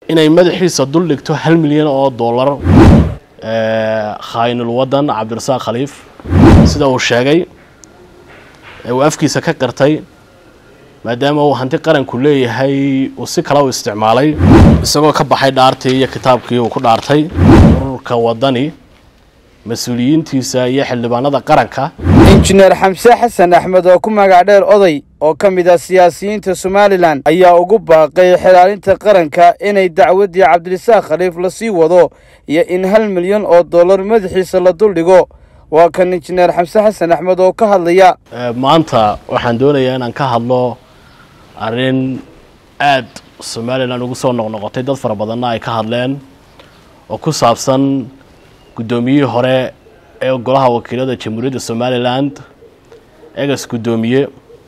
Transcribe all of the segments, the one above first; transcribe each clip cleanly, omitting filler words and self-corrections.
inay madaxiisa dul dhigto $1 milyan oo dollar khaa'inul wadan Cabdirasaaq Khaliif sida uu sheegay uu afkiisa ka qirtay maadaama uu hanti qaranku leeyahay uu si kala u isticmaalay isagoo ka baxay dhaartii iyo kitaabkii uu ku dhaartay ururka wadani mas'uuliyiintiisa iyo xildhibaanada qaranka. Injineer Xamse Xasan Axmed oo ku magac dheer oday oo ka mid ah siyaasiyiinta Somaliland ayaa ugu baaqay xilaalinta qaranka inay dacwadii Cabdirasaaq Khaliif la sii wado iyo in $1 milyan oo dollar madaxiisa la dul dhigo. waa kan Injineer Xamse Xasan Axmed oo ka hadlaya maanta waxaan doonayaa inaan ka hadlo arrin aad Somaliland ugu soo noqnoqotay dad fara badan ay ka hadleen oo ku saabsan gudoomiyihii hore ee golaha wakiilada Jamhuuriyadda Somaliland eegas gudoomiye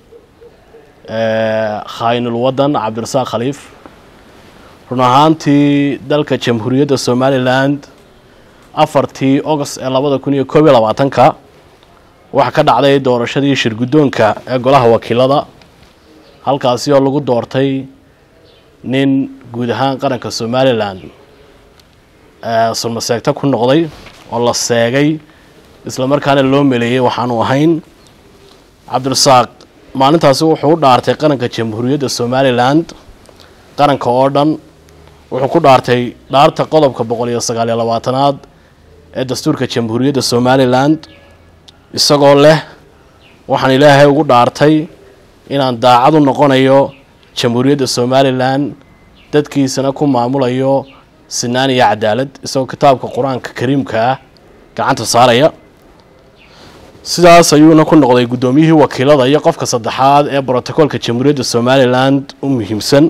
khaa'inul wadan Cabdirasaaq Khaliif run ahaantii dalka Jamhuuriyadda Somaliland 4 August 2021 waxa ka dhacday doorashadii shirgudoonka ee golaha wakiilada halkaasi oo lagu doortay nin guud ahaan qaranka Somaliland sulmaseegta ku noqday oo la seegay isla markaana loo meleeyay waxaanu ahayn Cabdirasaaq maalintaasi wuxuu u dhaartay qaranka Jamhuuriyadda Somaliland qaranka oo dhan wuxuu ku dhaartay dhaarta qodobka 129aad ee dastuurka Jamhuuriyadda Somaliland isagoo leh waxaan Ilaahay ugu dhaartay inaan daacad u noqonayo Jamhuuriyadda Somaliland dadkiisana ku maamulayo sinaan iyo cadaalad isagoo kitaabka Quraanka Kariimka ah gacanta saaraya sidaas ayuuna ku noqday gudoomiyihii wakiilada iyo qofka saddexaad ee borotokoolka Jamhuuriyadda Somaliland u muhiimsan.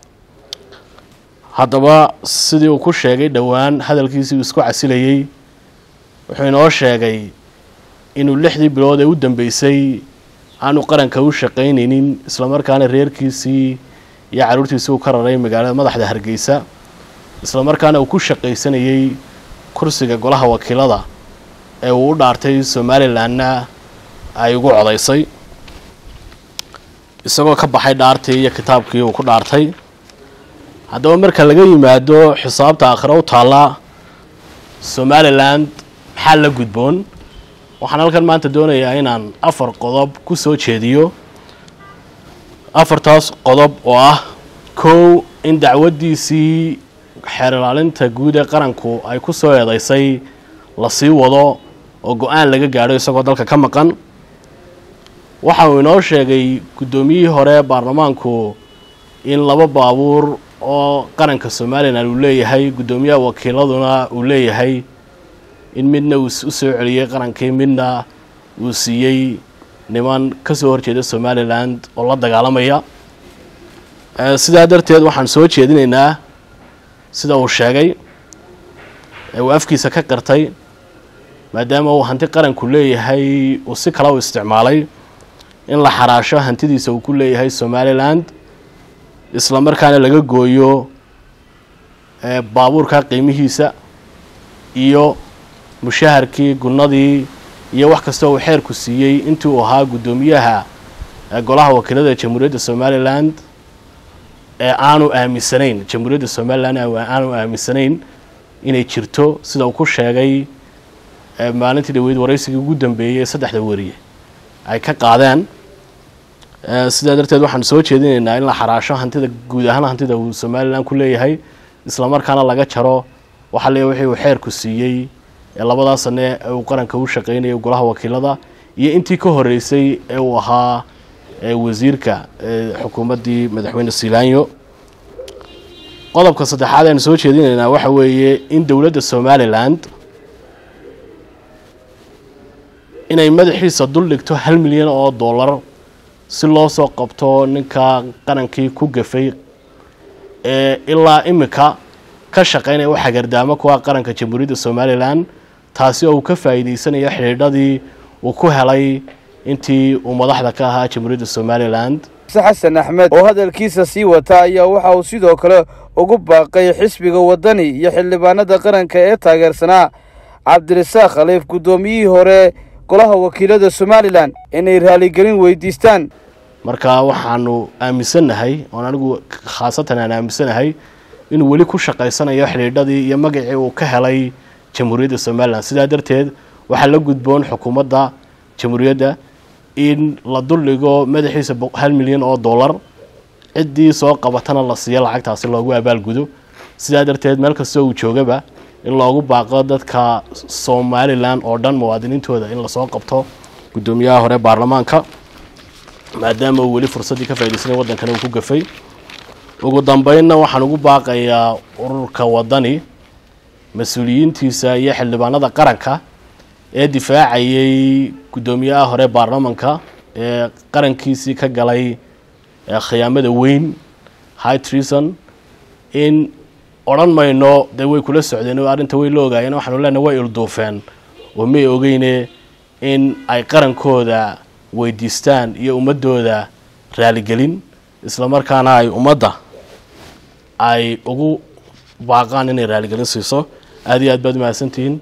haddaba sidii uu ku sheegay dhawaan hadalkiisii isku casilayay wuxuu inoo sheegay inuu 6 bilood ee u dambeysay aanu qaranka u shaqaynaynin isla markaana reerkiisii iyo caruurtiisii uu ka raray magaalada madaxda Hargeysa isla markaana uu ku shaqaysanayay kursiga golaha wakiilada ee uu u dhaartay Somalilandna ay ugu codaysay isagoo ka baxay dhaartii iyo kitaabkii uu ku dhaartay. haddaba marka laga yimaado xisaabta aakhira u taala Somaliland maxaa la gudboon waxaan halkan maanta doonayaa inaan 4 qodob ku soo jeediyo 4taas qodob oo ah 1 in dacwadiisii xeer ilaalinta guud ee qaranku ay ku soo eedaysay la sii wado oo go'aan laga gaadho isagoo dalka ka maqan. waxa uu inoo sheegay gudoomiyihii hore baarlamaanku in 2 baabuur oo qaranka Somaliland uu leeyahay gudoomiyaha wakiiladuna uu leeyahay in midna uu soo celiyay qarankii midna uu siiyay niman ka soo horjeeda Somaliland oo la dagaalamaya. sidaa darteed waxaan soo jeedinaynaa sida uu sheegay uu afkiisa ka qirtay maadaama uu hanti qaranku leeyahay uu si kala u isticmaalay in la xaraasho hantidiisa uu ku leeyahay Somaliland isla markaana laga gooyo baabuurka qiimihiisa iyo mushaharkii gunadii iyo wax kasta oo xeerku siiyay intii uu ahaa gudoomiyaha golaha wakiilada Jamhuuriyadda Somaliland ee aanu aaminsanayn Jamhuuriyadda Somaliland aanu aaminsanayn inay jirto sida uu ku sheegay maalintii dhaweyd waraysigii ugu dambeeyay 3 wariye ay ka qaadeen. sidaa darteed waxaan soo jeedinaynaa in la xaraasho hantida guud ahaan hantida uu Somaliland ku leeyahay isla markaana laga jaro waxa leeyahay wixii uu xeerku siiyay ee 2 sano ee uu qaranka u shaqeynayay golaha wakiilada iyo intii ka horeysay ee uu ahaa wasiirka xukuumadii madaxweyne Siilaanyo. qodobka saddexaad ee aan soo jeedinaynaa waxa weeye in dawladda Somaliland inay madaxiisa dul dhigto $1 milyan oo dollar si loo soo qabto ninka qarankii ku gafay ilaa imika ka shaqeynaya waxa gardaamo ku qaranka Jamhuuriyadda Somaliland taasi oo ka faa'iideysanaya xiriiradii uu ku helay intii uu madaxda ka ahaa Jamhuuriyadda Somaliland. Xasan Axmed oo hadalkiisa sii wata ayaa waxa uu sidoo kale ugu baaqay xisbiga wadani iyo xildhibaanada qaranka ee taageersanaa Cabdirasaaq Khaliif gudoomiyihii hore golaha wakiilada Somaliland inay raaligelin weydiistaan. marka waxaanu aaminsanahay oo anigu khaasatan aan aaminsanahay inuu weli ku shaqaysanayo xidhiidhadii iyo magacii uu ka helay jamhuuriyadda Somaliland sidaa darteed waxaa la gudboon xukuumadda jamhuuriyadda in la duldhigo madaxiisa $1 milyan ciddii soo qabatana la siiyo lacagtaasi loogu abaalgudo sidaa darteed meel kasta uu joogaba in loogu baaqo dadka Somaliland oo dhan muwaadiniintooda in la soo qabto gudoomiyaha hore baarlamaanka maadaama uu weli fursadii ka faa'iideysanay wadankana uu ku gafay ugu dambeynna waxaan ugu baaqayaa ururka wadani mas'uuliyiintiisa iyo xildhibaanada qaranka ee difaacayay gudoomiyaha hore baarlamaanka ee qarankiisii ka galay khiyaamada weyn high treason in oran mayno de way kula socdeen oo arinta way la ogaayeen waxaanu leenahay way ilduufeen oo may ogeeyeen in ay qarankooda weydiistaan iyo ummadooda raali gelin isla markaana ay ummadda ay ugu baaqaan inay raali gelin siiso aad iyo aad baad mahadsantihiin